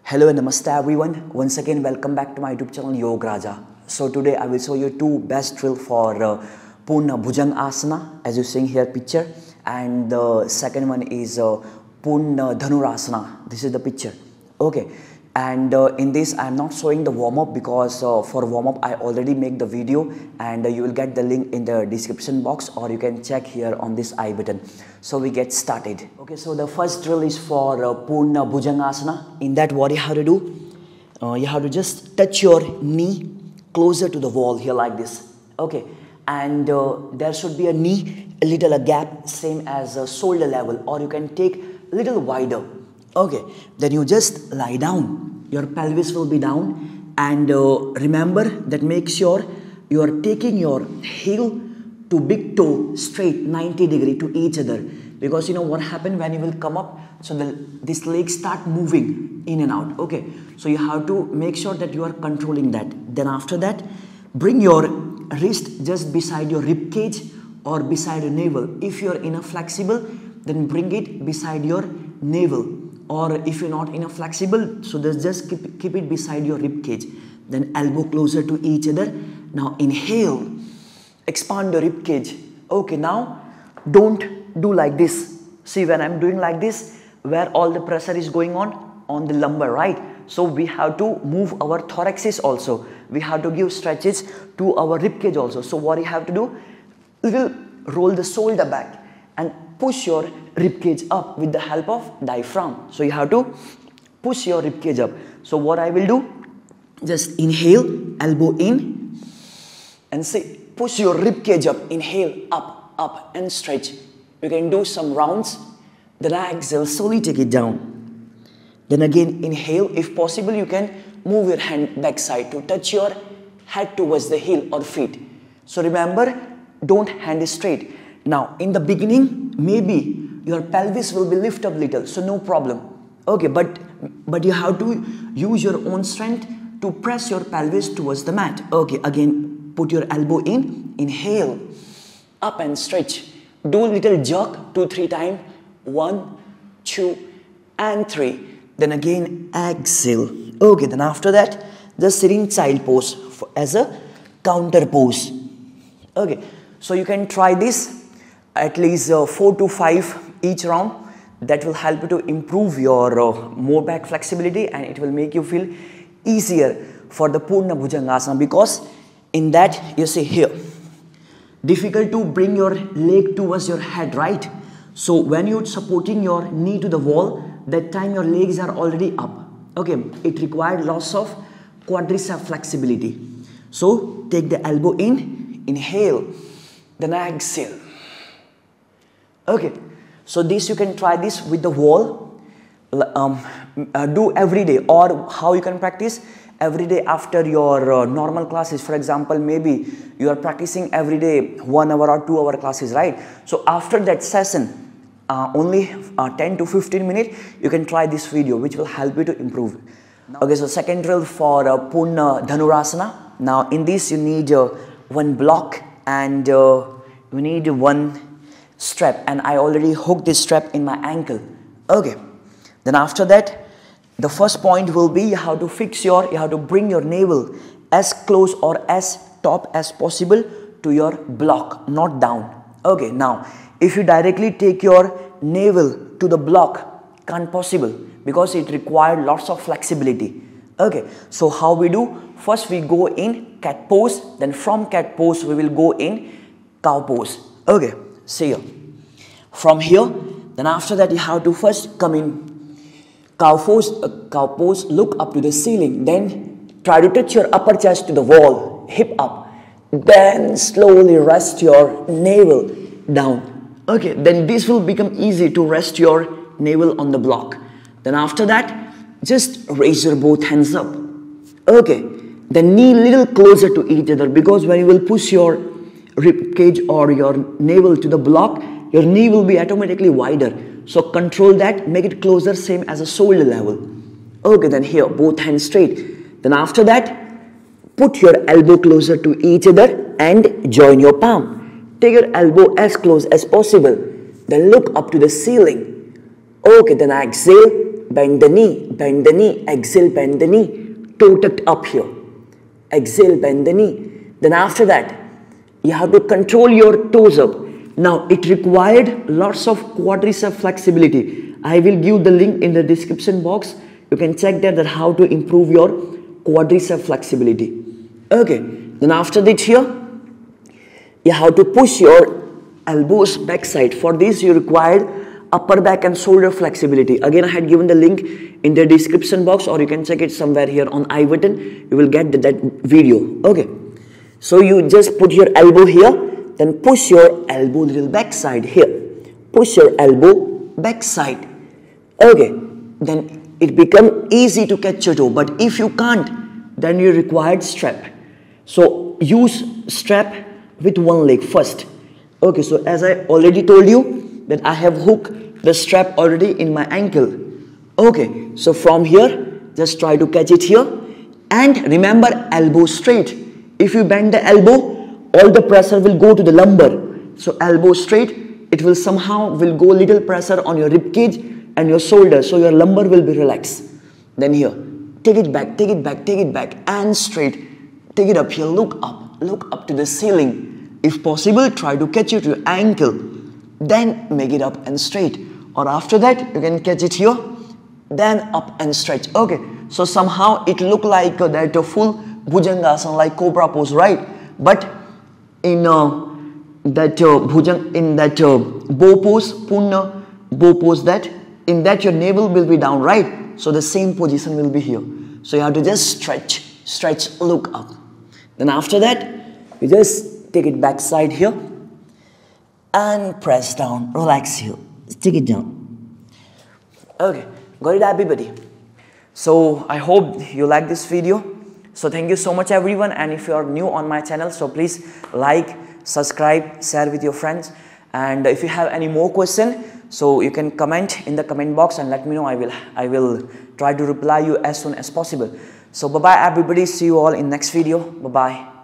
Hello and namaste everyone. Once again, welcome back to my YouTube channel Yog Raja. So today I will show you two best drill for Purna Bhujang Asana, as you see here picture, and the second one is Purna Dhanurasana. This is the picture. Okay, and in this I am not showing the warm up because for warm up I already make the video, and you will get the link in the description box, or you can check here on this I button. So we get started. Okay, so the first drill is for Purna Bhujang Asana. In that, what you have to do, you have to just touch your knee closer to the wall here like this. Okay, and there should be a knee a little gap, same as shoulder level, or you can take a little wider. Okay, then you just lie down. Your pelvis will be down, and remember that make sure you are taking your heel to big toe straight 90 degrees to each other, because you know what happened when you will come up, so this leg start moving in and out. Okay, so you have to make sure that you are controlling that. Then after that, bring your wrist just beside your rib cage or beside your navel. If you are enough flexible, then bring it beside your navel, or if you're not enough flexible, so just keep it beside your rib cage. Then elbow closer to each other. Now inhale, expand your rib cage. Okay, now don't do like this. See, when I'm doing like this, where all the pressure is going on the lumbar, right? So we have to move our thoraxes also. We have to give stretches to our rib cage also. So what you have to do, you will roll the shoulder back and push your rib cage up with the help of diaphragm. So you have to push your rib cage up. So what I will do, just inhale, elbow in, and say, push your rib cage up, inhale, up, and stretch. You can do some rounds. Then exhale, slowly take it down. Then again inhale. If possible, you can move your hand back side to touch your head towards the heel or feet. So remember, don't hand straight. Now in the beginning, maybe your pelvis will be lift up little, so no problem. Okay, but you have to use your own strength to press your pelvis towards the mat. Okay, again put your elbow in, inhale, up and stretch. Do little jerk 2-3 times. 1, 2, and 3. Then again exhale. Okay, then after that, just sit in child pose as a counter pose. Okay, so you can try this at least 4 to 5 each round. That will help you to improve your more back flexibility, and it will make you feel easier for the Purna Bhujang Asana, because in that, you see here, difficult to bring your leg towards your head, right? So when you're supporting your knee to the wall, that time your legs are already up. Okay, it required lots of quadricep flexibility. So take the elbow in, inhale, then exhale. Okay, so this you can try this with the wall. Do every day, or how you can practice every day after your normal classes. For example, maybe you are practicing every day 1 hour or 2 hour classes, right? So after that session, only 10 to 15 minutes, you can try this video, which will help you to improve. Okay, so second drill for Purna Dhanurasana. Now in this you need one block, and you need one strap, and I already hooked this strap in my ankle. Okay, then after that, the first point will be you have to bring your navel as close or as top as possible to your block, not down. Okay, now if you directly take your navel to the block, can't possible, because it required lots of flexibility. Okay, so how we do? First we go in cat pose, then from cat pose we will go in cow pose. Okay, see here. From here, then after that you have to first come in cow pose, look up to the ceiling, then try to touch your upper chest to the wall, hip up, then slowly rest your navel down. Okay, then this will become easy to rest your navel on the block. Then after that, just raise your both hands up. Okay, then knee little closer to each other, because when you will push your rib cage or your navel to the block, your knee will be automatically wider. So control that, make it closer, same as a shoulder level. Okay, then here, both hands straight. Then after that, put your elbow closer to each other and join your palm. Take your elbow as close as possible. Then look up to the ceiling. Okay, then exhale, bend the knee, exhale, bend the knee, toe tucked up here, exhale, bend the knee. Then after that, you have to control your toes up. Now it required lots of quadricep flexibility. I will give the link in the description box. You can check that how to improve your quadricep flexibility. Okay, then after that here, you have to push your elbows backside. For this you required upper back and shoulder flexibility. Again, I had given the link in the description box, or you can check it somewhere here on I button. You will get that video. Okay, so you just put your elbow here, then push your elbow little backside here. Push your elbow backside. Okay, then it become easy to catch your toe. But if you can't, then you required strap. So use strap with one leg first. Okay, so as I already told you that I have hooked the strap already in my ankle. Okay, so from here, just try to catch it here. And remember, elbow straight. If you bend the elbow, all the pressure will go to the lumbar. So elbow straight, it will somehow will go little pressure on your rib cage and your shoulder. So your lumbar will be relaxed. Then here, take it back, take it back, take it back, and straight. Take it up here, look up to the ceiling. If possible, try to catch it to your ankle. Then make it up and straight. Or after that, you can catch it here. Then up and stretch. Okay, so somehow it look like that full Bhujangasana, like cobra pose, right? But in that bow pose, Punna bow pose, that in that your navel will be down, right? So the same position will be here. So you have to just stretch, look up. Then after that, you just take it back side here and press down, relax here, stick it down. Okay, got it everybody? So I hope you like this video. So thank you so much everyone, and if you are new on my channel, so please like, subscribe, share with your friends, and if you have any more question, so you can comment in the comment box and let me know. I will try to reply you as soon as possible. So bye bye everybody, see you all in next video. Bye bye.